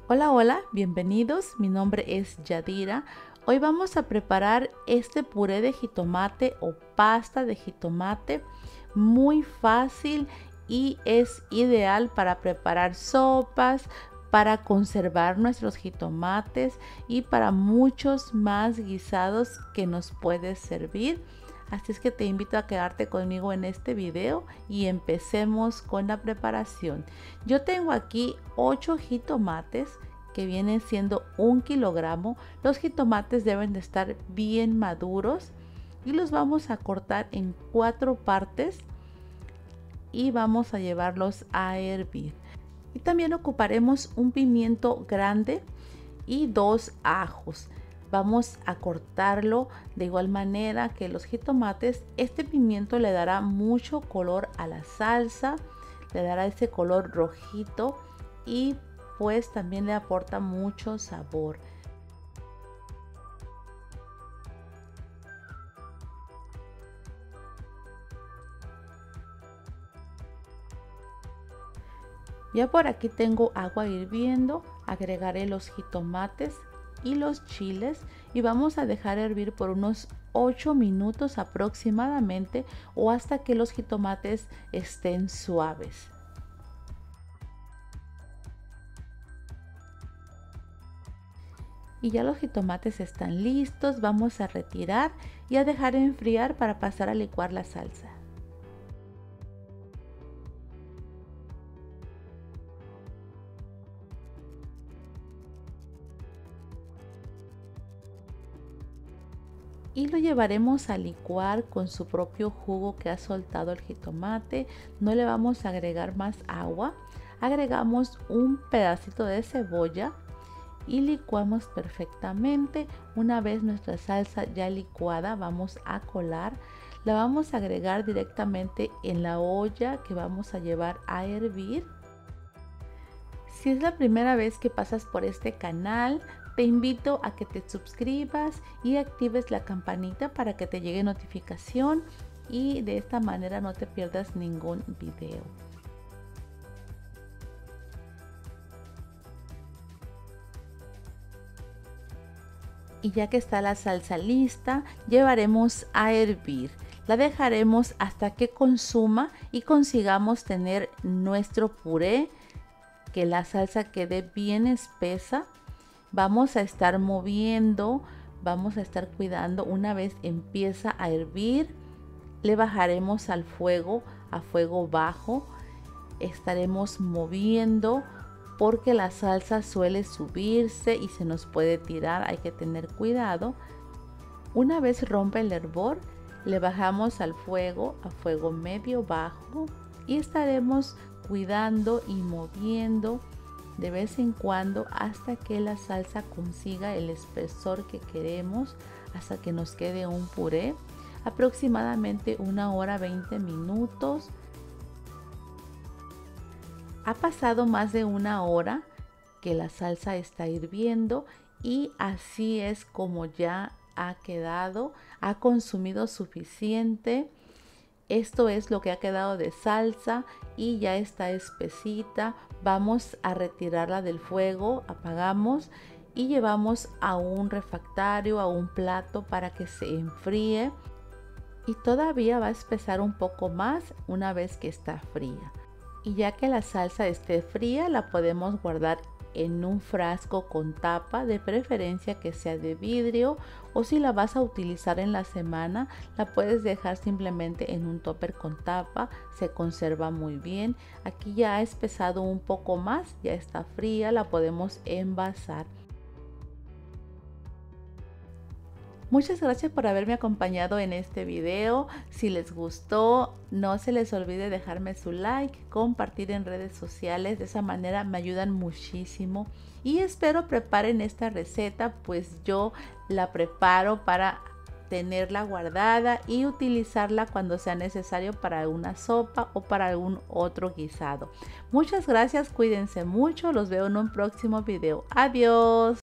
Hola, hola, bienvenidos. Mi nombre es Yadira. Hoy vamos a preparar este puré de jitomate o pasta de jitomate. Muy fácil y es ideal para preparar sopas, para conservar nuestros jitomates y para muchos más guisados que nos puede servir. Así es que te invito a quedarte conmigo en este video y empecemos con la preparación. Yo tengo aquí 8 jitomates que vienen siendo 1 kilogramo. Los jitomates deben de estar bien maduros y los vamos a cortar en 4 partes y vamos a llevarlos a hervir. Y también ocuparemos un pimiento grande y 2 ajos. Vamos a cortarlo de igual manera que los jitomates. Este pimiento le dará mucho color a la salsa, le dará ese color rojito y pues también le aporta mucho sabor. Ya por aquí tengo agua hirviendo, agregaré los jitomates y los chiles y vamos a dejar hervir por unos 8 minutos aproximadamente o hasta que los jitomates estén suaves. Y ya los jitomates están listos, vamos a retirar y a dejar enfriar para pasar a licuar la salsa. Y lo llevaremos a licuar con su propio jugo que ha soltado el jitomate. No le vamos a agregar más agua. Agregamos un pedacito de cebolla y licuamos perfectamente. Una vez nuestra salsa ya licuada, vamos a colar. La vamos a agregar directamente en la olla que vamos a llevar a hervir. Si es la primera vez que pasas por este canal, te invito a que te suscribas y actives la campanita para que te llegue notificación y de esta manera no te pierdas ningún video. Y ya que está la salsa lista, llevaremos a hervir. La dejaremos hasta que consuma y consigamos tener nuestro puré, que la salsa quede bien espesa. Vamos a estar moviendo, vamos a estar cuidando. Una vez empieza a hervir, le bajaremos al fuego, a fuego bajo. Estaremos moviendo porque la salsa suele subirse y se nos puede tirar, hay que tener cuidado. Una vez rompe el hervor, le bajamos al fuego, a fuego medio bajo y estaremos cuidando y moviendo de vez en cuando hasta que la salsa consiga el espesor que queremos, hasta que nos quede un puré. Aproximadamente 1 hora 20 minutos. Ha pasado más de 1 hora que la salsa está hirviendo y así es como ya ha quedado. Ha consumido suficiente. Esto es lo que ha quedado de salsa y ya está espesita. Vamos a retirarla del fuego, apagamos y llevamos a un refractario, a un plato para que se enfríe. Y todavía va a espesar un poco más una vez que está fría. Y ya que la salsa esté fría, la podemos guardar en un frasco con tapa, de preferencia que sea de vidrio, o si la vas a utilizar en la semana, la puedes dejar simplemente en un tupper con tapa, se conserva muy bien. Aquí ya ha espesado un poco más, ya está fría, la podemos envasar. Muchas gracias por haberme acompañado en este video. Si les gustó, no se les olvide dejarme su like, compartir en redes sociales. De esa manera me ayudan muchísimo. Y espero preparen esta receta, pues yo la preparo para tenerla guardada y utilizarla cuando sea necesario para una sopa o para algún otro guisado. Muchas gracias, cuídense mucho. Los veo en un próximo video. Adiós.